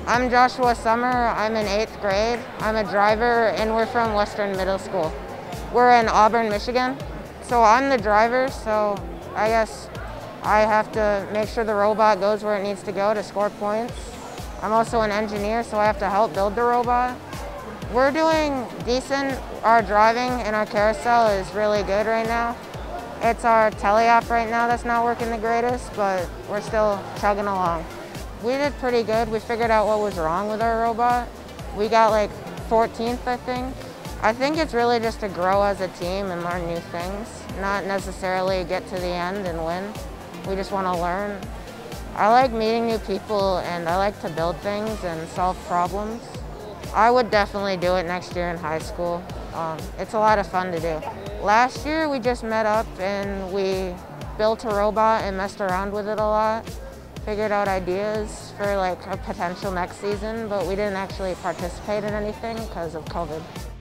I'm Joshua Summer. I'm in 8th grade. I'm a driver and we're from Western Middle School. We're in Auburn, Michigan. So I'm the driver, so I guess I have to make sure the robot goes where it needs to go to score points. I'm also an engineer, so I have to help build the robot. We're doing decent. Our driving and our carousel is really good right now. It's our tele app right now that's not working the greatest, but we're still chugging along. We did pretty good. We figured out what was wrong with our robot. We got like 14th, I think. I think it's really just to grow as a team and learn new things, not necessarily get to the end and win. We just want to learn. I like meeting new people and I like to build things and solve problems. I would definitely do it next year in high school. It's a lot of fun to do. Last year we just met up and we built a robot and messed around with it a lot. Figured out ideas for like a potential next season, but we didn't actually participate in anything because of COVID.